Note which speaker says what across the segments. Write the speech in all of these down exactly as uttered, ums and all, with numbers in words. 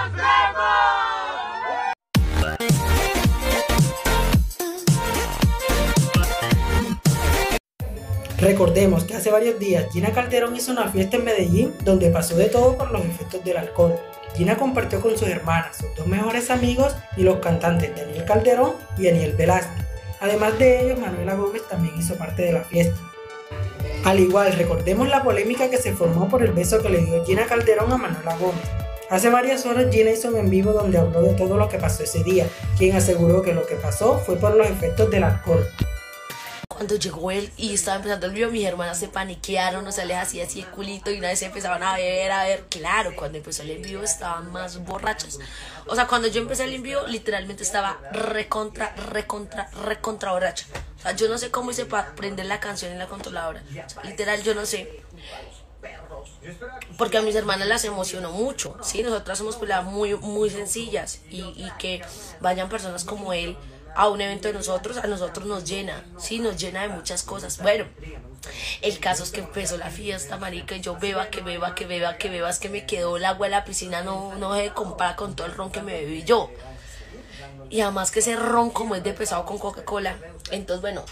Speaker 1: Recordemos que hace varios días Gina Calderón hizo una fiesta en Medellín donde pasó de todo por los efectos del alcohol. Gina compartió con sus hermanas, sus dos mejores amigos y los cantantes Daniel Calderón y Aniel Velázquez. Además de ellos, Manuela Gómez también hizo parte de la fiesta. Al igual, recordemos la polémica que se formó por el beso que le dio Gina Calderón a Manuela Gómez. Hace varias horas Gina hizo un en vivo donde habló de todo lo que pasó ese día, quien aseguró que lo que pasó fue por los efectos del alcohol.
Speaker 2: Cuando llegó él y estaba empezando el video, mis hermanas se paniquearon, o sea, les hacía así el culito y una vez se empezaban a ver, a ver. Claro, cuando empezó el en vivo estaban más borrachas. O sea, cuando yo empecé el en vivo, literalmente estaba recontra, recontra, recontra borracha. O sea, yo no sé cómo hice para prender la canción en la controladora. O sea, literal, yo no sé. Porque a mis hermanas las emocionó mucho, ¿sí? Nosotras somos pues, muy, muy sencillas y, y que vayan personas como él a un evento de nosotros, a nosotros nos llena, sí, nos llena de muchas cosas. Bueno, el caso es que empezó la fiesta, marica, y yo beba, que beba, que beba, que beba, es que me quedó el agua en la piscina, no, no se compara con todo el ron que me bebí yo. Y además que ese ron como es de pesado con Coca-Cola, entonces bueno,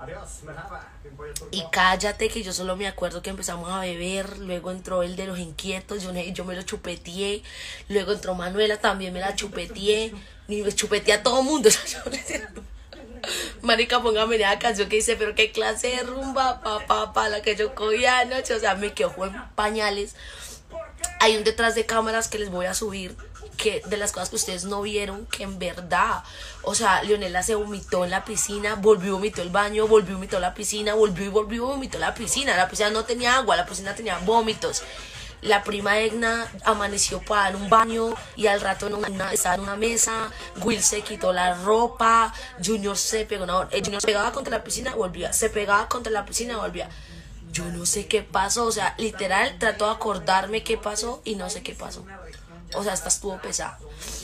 Speaker 2: y cállate que yo solo me acuerdo que empezamos a beber, luego entró el de los inquietos, yo, yo me lo chupeteé, luego entró Manuela, también me la chupeteé, y me chupeteé a todo mundo. Marica, póngame la canción que dice, pero qué clase de rumba, pa, pa, pa, la que yo cogía anoche, o sea, me quedó en pañales. Hay un detrás de cámaras que les voy a subir, que de las cosas que ustedes no vieron, que en verdad, o sea, Leonela se vomitó en la piscina, volvió y vomitó el baño, volvió y vomitó la piscina, volvió y volvió y vomitó la piscina. La piscina no tenía agua, la piscina tenía vómitos. La prima Egna amaneció para dar un baño y al rato en una, estaba en una mesa. Will se quitó la ropa, Junior se pegó, no, Junior se pegaba contra la piscina, volvía, se pegaba contra la piscina, volvía. Yo no sé qué pasó, o sea, literal trato de acordarme qué pasó y no sé qué pasó. O sea, esta estuvo pesada.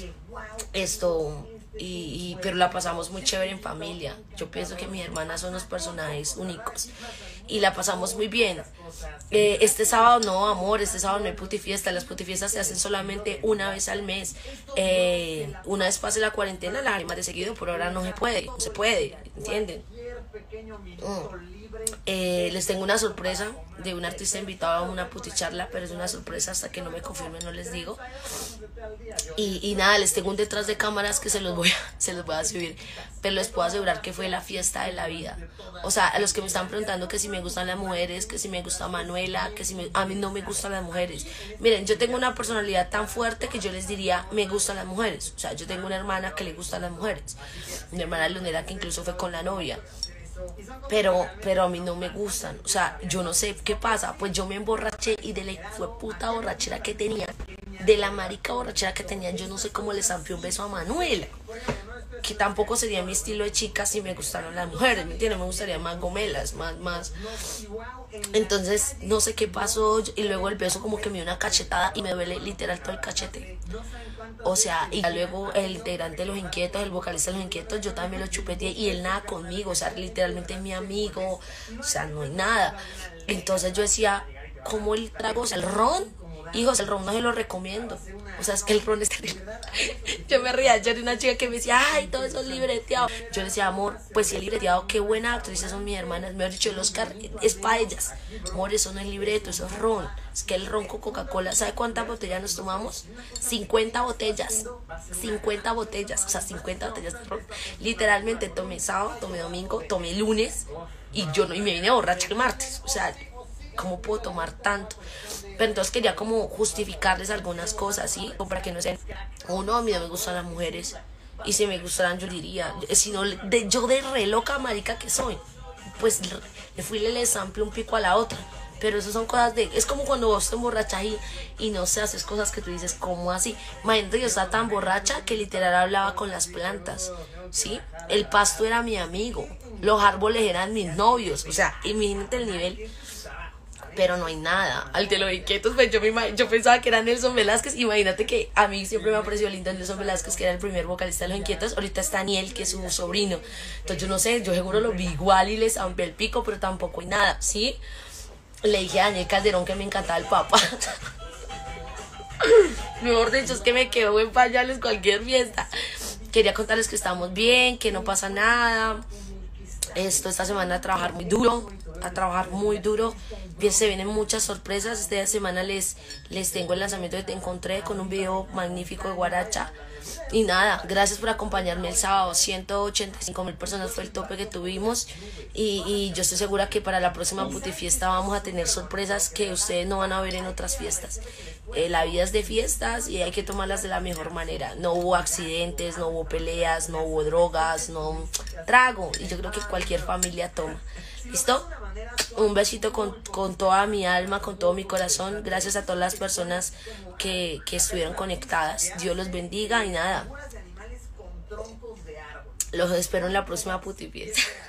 Speaker 2: Esto, y, y, pero la pasamos muy chévere en familia. Yo pienso que mis hermanas son unos personajes únicos y la pasamos muy bien. Eh, este sábado no, amor, este sábado no hay putifiesta. Las putifiestas se hacen solamente una vez al mes. Eh, una vez pase la cuarentena, la haré más de seguido, por ahora no se puede, no se puede, ¿entienden? Mm. Eh, les tengo una sorpresa de un artista invitado a una puticharla, pero es una sorpresa hasta que no me confirmen, no les digo. Y, y nada, les tengo un detrás de cámaras que se los voy a, se los voy a subir, pero les puedo asegurar que fue la fiesta de la vida. O sea, a los que me están preguntando que si me gustan las mujeres, que si me gusta Manuela, que si me, a mí no me gustan las mujeres. Miren, yo tengo una personalidad tan fuerte que yo les diría, me gustan las mujeres. O sea, yo tengo una hermana que le gustan las mujeres, una hermana Leonela que incluso fue con la novia. Pero, pero a mí no me gustan, o sea, yo no sé qué pasa, pues yo me emborraché y de la fue puta borrachera que tenía, de la marica borrachera que tenía, yo no sé cómo le zampió un beso a Manuela, que tampoco sería mi estilo de chica si me gustaran las mujeres, ¿me entiendes? Me gustaría más gomelas, más, más, entonces no sé qué pasó, y luego el beso como que me dio una cachetada y me duele literal todo el cachete. O sea, y luego el integrante de Los Inquietos, el vocalista de Los Inquietos, yo también lo chupeteé y él nada conmigo, o sea, literalmente es mi amigo, o sea, no hay nada. Entonces yo decía, ¿cómo el trago? O sea, el ron, hijos, el ron no se lo recomiendo. O sea, es que el ron es terrible. Yo me ría, yo era una chica que me decía, ay, todo eso es libreteado. Yo le decía, amor, pues si es libreteado, qué buena actrices son mis hermanas. Me han dicho, el Oscar es para ellas. Amor, eso no es libreto, eso es ron. Es que el ron con Coca-Cola, ¿sabe cuántas botellas nos tomamos? cincuenta botellas. cincuenta botellas, o sea, cincuenta botellas de ron. Literalmente tomé sábado, tomé domingo, tomé lunes y yo no, y me vine borracha el martes. O sea, ¿cómo puedo tomar tanto? Pero entonces quería como justificarles algunas cosas, ¿sí? O para que no sean, uno, a mí no me gustan las mujeres, y si me gustaran yo diría, si no, de, yo de re loca marica que soy, pues le fui y le sample un pico a la otra. Pero eso son cosas de, es como cuando vos te emborrachas y, y no sé, haces cosas que tú dices, ¿cómo así? Imagínate, yo estaba tan borracha que literal hablaba con las plantas, ¿sí? El pasto era mi amigo, los árboles eran mis novios, o sea, imagínate el nivel. Pero no hay nada. Al de Los Inquietos, pues yo, me, yo pensaba que era Nelson Velázquez. Imagínate que a mí siempre me ha parecido lindo Nelson Velázquez, que era el primer vocalista de Los Inquietos. Ahorita está Daniel, que es su sobrino. Entonces yo no sé, yo seguro lo vi igual y les amplié el pico, pero tampoco hay nada, ¿sí? Le dije a Daniel Calderón que me encantaba el papá. Mejor dicho, es que me quedo en pañales cualquier fiesta. Quería contarles que estamos bien, que no pasa nada. Esto esta semana a trabajar muy duro, a trabajar muy duro. Bien, se vienen muchas sorpresas. Esta semana les, les tengo el lanzamiento de Te Encontré con un video magnífico de guaracha. Y nada, gracias por acompañarme el sábado. ciento ochenta y cinco mil personas fue el tope que tuvimos. Y, y yo estoy segura que para la próxima putifiesta vamos a tener sorpresas que ustedes no van a ver en otras fiestas. Eh, la vida es de fiestas y hay que tomarlas de la mejor manera. No hubo accidentes, no hubo peleas, no hubo drogas, no trago. Y yo creo que cualquier familia toma. ¿Listo? Un besito con, con toda mi alma, con todo mi corazón. Gracias a todas las personas que, que estuvieron conectadas. Dios los bendiga y nada. Los espero en la próxima putifiesta.